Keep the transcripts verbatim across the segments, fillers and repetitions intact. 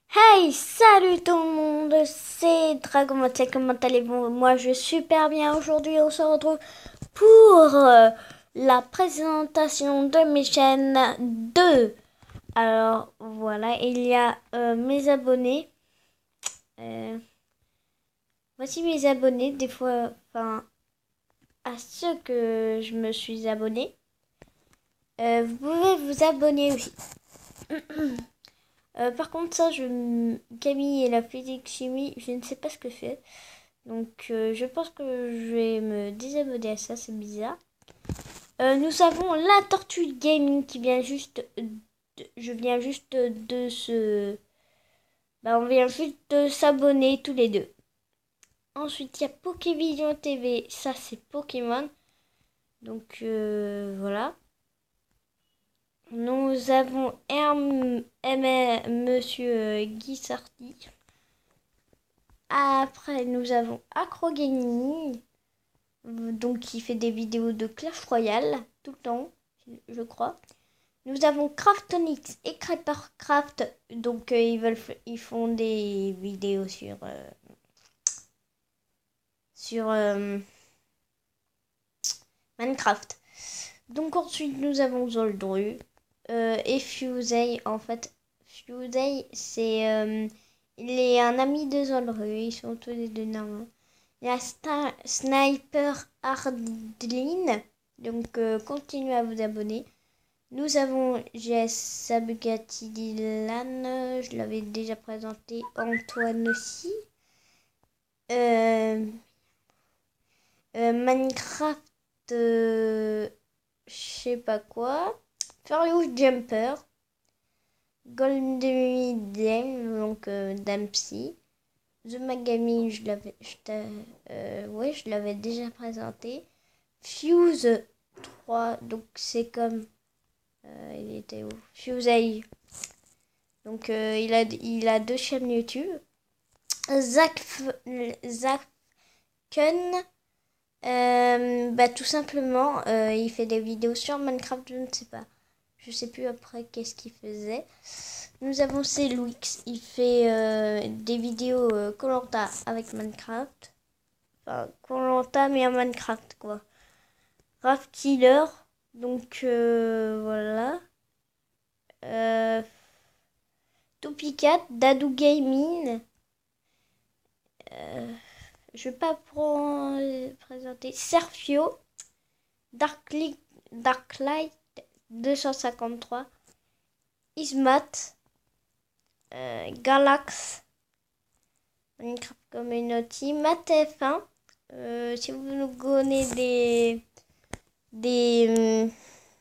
Hey, salut tout le monde, c'est Dragomantia, comment allez-vous? Moi je vais super bien. Aujourd'hui on se retrouve pour euh, la présentation de mes chaînes deux. Alors voilà, il y a euh, mes abonnés. Euh, voici mes abonnés, des fois, enfin, à ceux que je me suis abonné. Euh, vous pouvez vous abonner aussi. Euh, par contre, ça, je, Camille et la physique chimie, je ne sais pas ce que c'est. Donc, euh, je pense que je vais me désabonner à ça, c'est bizarre. Euh, nous avons la Tortue Gaming qui vient juste. De, je viens juste de se. Bah, on vient juste de s'abonner tous les deux. Ensuite, il y a Pokévision T V, ça c'est Pokémon. Donc, euh, voilà. Nous avons M, M, Monsieur Guy Sarty. Après, nous avons Acro Gaming, donc qui fait des vidéos de Clash Royale tout le temps, je crois. Nous avons Craftonix et Creepercraft, donc euh, ils veulent, ils font des vidéos sur euh, sur euh, Minecraft. Donc ensuite nous avons Zoldru euh, et Fusey. En fait, Fusey c'est euh, il est un ami de Zoldru. Ils sont tous les deux normaux. Il y a Star Sniper Hardline. Donc, euh, continuez à vous abonner. Nous avons G S Sabugati Dylan. Je l'avais déjà présenté. Antoine aussi. Euh, euh, Minecraft. Euh, je sais pas quoi. Furious Jumper. Golden Dame. Donc, euh, Dempsey. The Magami, je l'avais, je euh, ouais, je l'avais déjà présenté. Fuse trois, donc c'est comme, euh, il était où? Fusey. Donc euh, il a, il a deux chaînes YouTube. Zach, Zach Kun, euh, bah tout simplement, euh, il fait des vidéos sur Minecraft, je ne sais pas. Je sais plus après qu'est-ce qu'il faisait. Nous avons Celwix, il fait euh, des vidéos Koh-Lanta euh, avec Minecraft. Enfin, Koh-Lanta mais en Minecraft quoi. Raft Killer, donc euh, voilà. Euh, Topicat, Dadou Gaming. Euh, je vais pas présenter. Serfio, Darklight, Darklight deux cent cinquante-trois. Ismat, euh, Galax, Minecraft Community, Matef un. Euh, si vous nous connaissez des des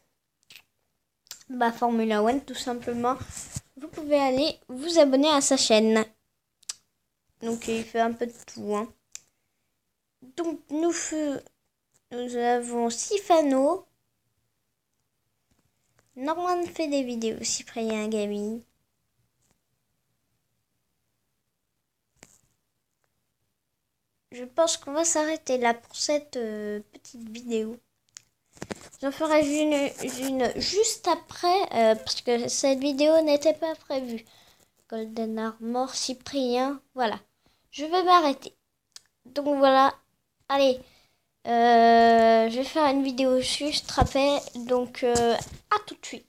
bah, Formula One tout simplement, vous pouvez aller vous abonner à sa chaîne. Donc il fait un peu de tout. Hein. Donc nous, nous avons Sifano. Norman fait des vidéos. Cyprien Gaming. Je pense qu'on va s'arrêter là pour cette euh, petite vidéo. J'en ferai une, une juste après, euh, parce que cette vidéo n'était pas prévue. Golden Armor, Cyprien, voilà. Je vais m'arrêter. Donc voilà, allez, euh, je vais faire une vidéo juste après, donc euh, à tout de suite.